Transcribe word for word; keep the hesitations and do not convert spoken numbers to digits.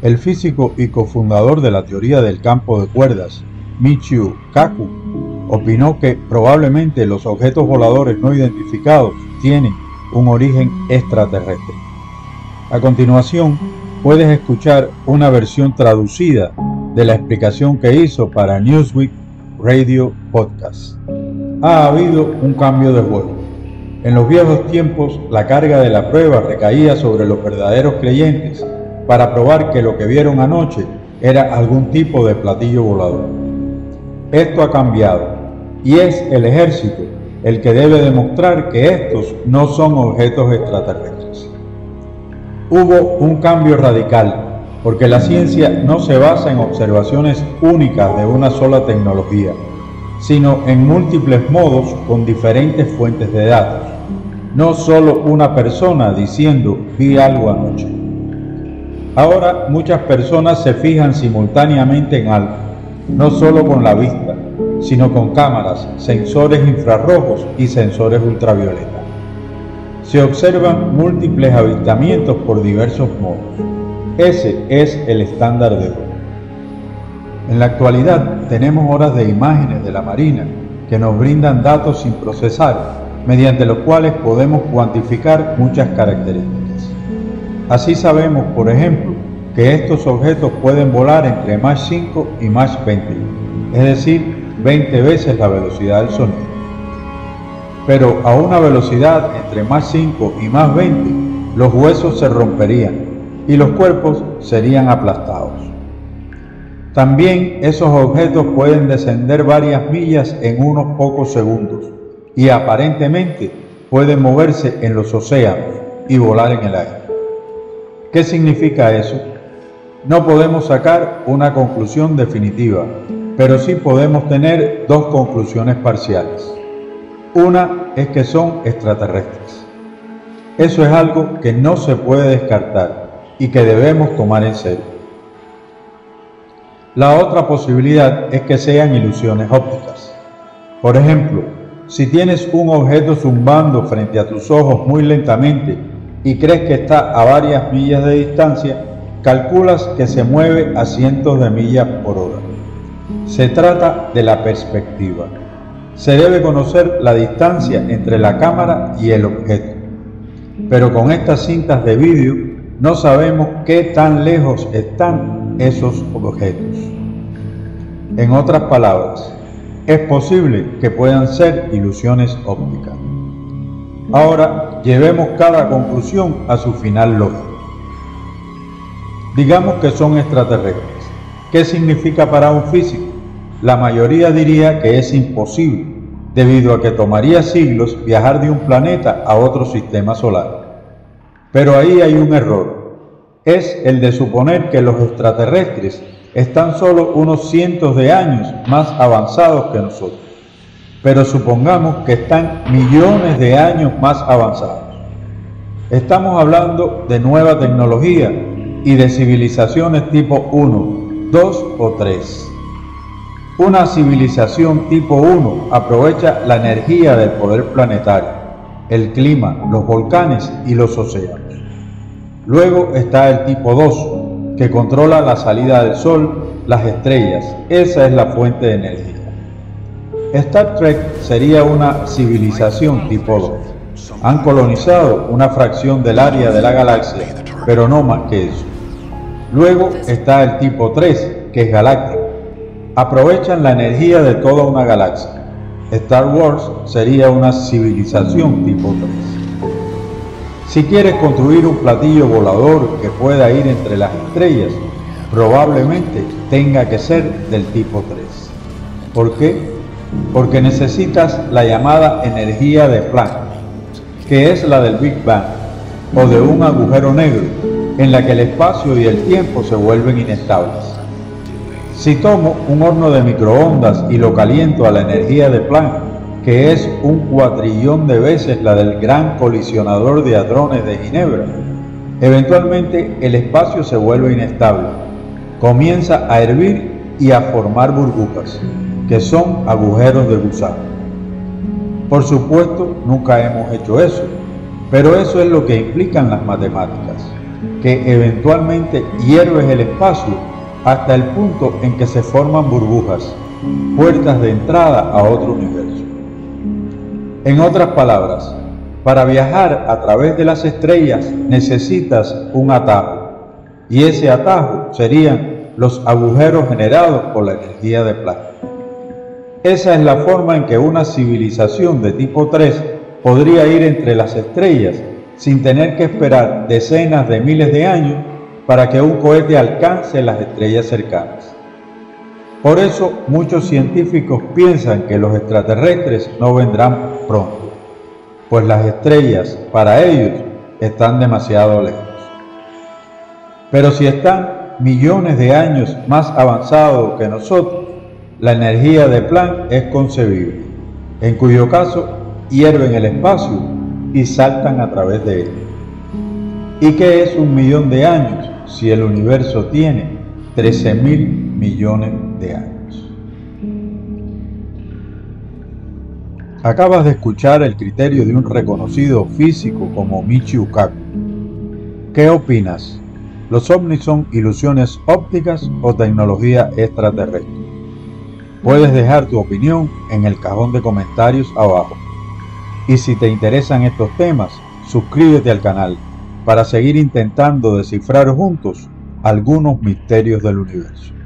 El físico y cofundador de la teoría del campo de cuerdas, Michio Kaku, opinó que probablemente los objetos voladores no identificados tienen un origen extraterrestre. A continuación, puedes escuchar una versión traducida de la explicación que hizo para Newsweek Radio Podcast. Ha habido un cambio de juego. En los viejos tiempos, la carga de la prueba recaía sobre los verdaderos creyentes para probar que lo que vieron anoche era algún tipo de platillo volador. Esto ha cambiado y es el ejército el que debe demostrar que estos no son objetos extraterrestres. Hubo un cambio radical porque la ciencia no se basa en observaciones únicas de una sola tecnología, sino en múltiples modos con diferentes fuentes de datos. No solo una persona diciendo vi algo anoche. Ahora muchas personas se fijan simultáneamente en algo, no solo con la vista, sino con cámaras, sensores infrarrojos y sensores ultravioleta. Se observan múltiples avistamientos por diversos modos. Ese es el estándar de hoy. En la actualidad tenemos horas de imágenes de la Marina que nos brindan datos sin procesar, mediante los cuales podemos cuantificar muchas características. Así sabemos, por ejemplo, que estos objetos pueden volar entre Mach cinco y Mach veinte, es decir, veinte veces la velocidad del sonido. Pero a una velocidad entre Mach cinco y Mach veinte, los huesos se romperían y los cuerpos serían aplastados. También esos objetos pueden descender varias millas en unos pocos segundos y aparentemente pueden moverse en los océanos y volar en el aire. ¿Qué significa eso? No podemos sacar una conclusión definitiva, pero sí podemos tener dos conclusiones parciales. Una es que son extraterrestres. Eso es algo que no se puede descartar y que debemos tomar en serio. La otra posibilidad es que sean ilusiones ópticas. Por ejemplo, si tienes un objeto zumbando frente a tus ojos muy lentamente y crees que está a varias millas de distancia, calculas que se mueve a cientos de millas por hora. Se trata de la perspectiva. Se debe conocer la distancia entre la cámara y el objeto. Pero con estas cintas de vídeo no sabemos qué tan lejos están esos objetos. En otras palabras, es posible que puedan ser ilusiones ópticas. Ahora, llevemos cada conclusión a su final lógico. Digamos que son extraterrestres. ¿Qué significa para un físico? La mayoría diría que es imposible, debido a que tomaría siglos viajar de un planeta a otro sistema solar. Pero ahí hay un error. Es el de suponer que los extraterrestres están solo unos cientos de años más avanzados que nosotros. Pero supongamos que están millones de años más avanzados. Estamos hablando de nueva tecnología y de civilizaciones tipo uno, dos o tres. Una civilización tipo uno aprovecha la energía del poder planetario, el clima, los volcanes y los océanos. Luego está el tipo dos, que controla la salida del sol, las estrellas. Esa es la fuente de energía. Star Trek sería una civilización tipo dos. Han colonizado una fracción del área de la galaxia, pero no más que eso. Luego está el tipo tres, que es galáctico. Aprovechan la energía de toda una galaxia. Star Wars sería una civilización tipo tres. Si quieres construir un platillo volador que pueda ir entre las estrellas, probablemente tenga que ser del tipo tres. ¿Por qué? Porque necesitas la llamada energía de Planck, que es la del Big Bang, o de un agujero negro, en la que el espacio y el tiempo se vuelven inestables. Si tomo un horno de microondas y lo caliento a la energía de Planck, que es un cuatrillón de veces la del gran colisionador de hadrones de Ginebra, eventualmente el espacio se vuelve inestable, comienza a hervir y a formar burbujas, que son agujeros de gusano. Por supuesto, nunca hemos hecho eso, pero eso es lo que implican las matemáticas. que eventualmente hierves el espacio hasta el punto en que se forman burbujas, puertas de entrada a otro universo. En otras palabras, para viajar a través de las estrellas necesitas un atajo, y ese atajo serían los agujeros generados por la energía de Planck. Esa es la forma en que una civilización de tipo tres podría ir entre las estrellas sin tener que esperar decenas de miles de años para que un cohete alcance las estrellas cercanas. Por eso muchos científicos piensan que los extraterrestres no vendrán pronto, pues las estrellas para ellos están demasiado lejos. Pero si están millones de años más avanzados que nosotros, la energía de Planck es concebible, en cuyo caso hierven el espacio y saltan a través de él. ¿Y qué es un millón de años si el universo tiene trece mil millones de años? Acabas de escuchar el criterio de un reconocido físico como Michio Kaku. ¿Qué opinas? ¿Los ovnis son ilusiones ópticas o tecnología extraterrestre? Puedes dejar tu opinión en el cajón de comentarios abajo. Y si te interesan estos temas, suscríbete al canal para seguir intentando descifrar juntos algunos misterios del universo.